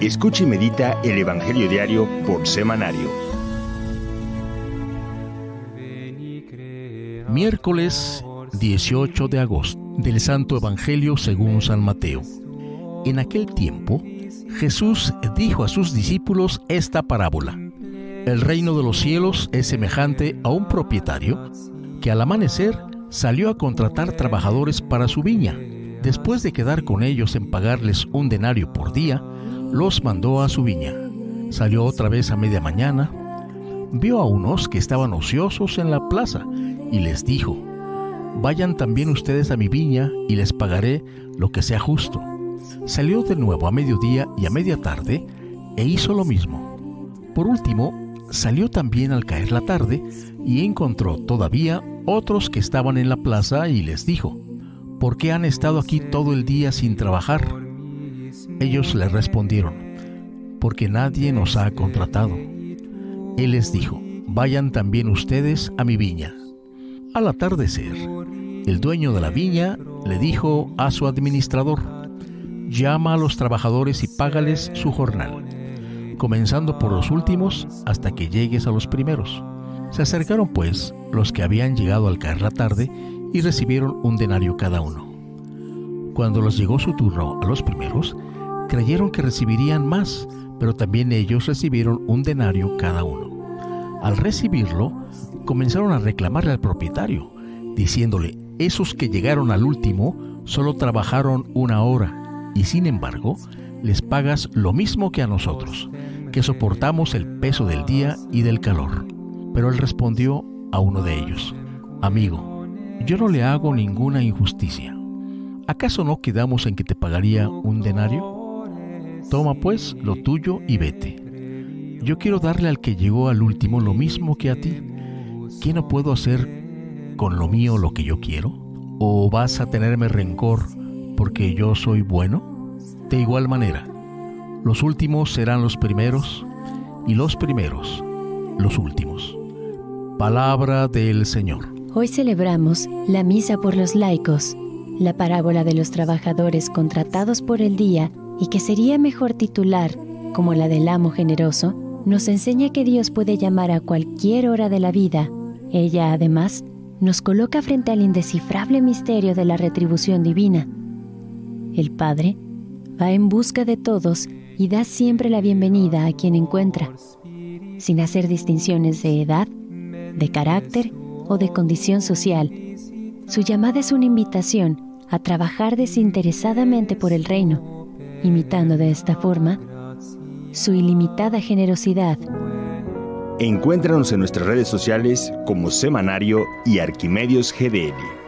Escucha y medita el Evangelio diario por Semanario. Miércoles 18 de agosto del Santo Evangelio según San Mateo. En aquel tiempo, Jesús dijo a sus discípulos esta parábola: El reino de los cielos es semejante a un propietario que al amanecer salió a contratar trabajadores para su viña. Después de quedar con ellos en pagarles un denario por día, los mandó a su viña. Salió otra vez a media mañana, vio a unos que estaban ociosos en la plaza y les dijo: Vayan también ustedes a mi viña y les pagaré lo que sea justo. Salió de nuevo a mediodía y a media tarde e hizo lo mismo. Por último, salió también al caer la tarde y encontró todavía otros que estaban en la plaza y les dijo: ¿Por qué han estado aquí todo el día sin trabajar? Ellos le respondieron: Porque nadie nos ha contratado. Él les dijo: Vayan también ustedes a mi viña. Al atardecer, el dueño de la viña le dijo a su administrador: Llama a los trabajadores y págales su jornal, comenzando por los últimos hasta que llegues a los primeros. Se acercaron pues los que habían llegado al caer la tarde y recibieron un denario cada uno. Cuando les llegó su turno a los primeros, creyeron que recibirían más, pero también ellos recibieron un denario cada uno. Al recibirlo, comenzaron a reclamarle al propietario, diciéndole: Esos que llegaron al último solo trabajaron 1 hora, y sin embargo, les pagas lo mismo que a nosotros, que soportamos el peso del día y del calor. Pero él respondió a uno de ellos: Amigo, yo no le hago ninguna injusticia. ¿Acaso no quedamos en que te pagaría un denario? Toma pues lo tuyo y vete. Yo quiero darle al que llegó al último lo mismo que a ti. ¿Qué no puedo hacer con lo mío lo que yo quiero? ¿O vas a tenerme rencor porque yo soy bueno? De igual manera, los últimos serán los primeros y los primeros los últimos. Palabra del Señor. Hoy celebramos la misa por los laicos, la parábola de los trabajadores contratados por el día y que sería mejor titular como la del amo generoso, nos enseña que Dios puede llamar a cualquier hora de la vida. Ella, además, nos coloca frente al indescifrable misterio de la retribución divina. El Padre va en busca de todos y da siempre la bienvenida a quien encuentra, sin hacer distinciones de edad, de carácter o de condición social. Su llamada es una invitación a trabajar desinteresadamente por el reino, imitando de esta forma su ilimitada generosidad. Encuéntranos en nuestras redes sociales como Semanario y Arquimedios GDL.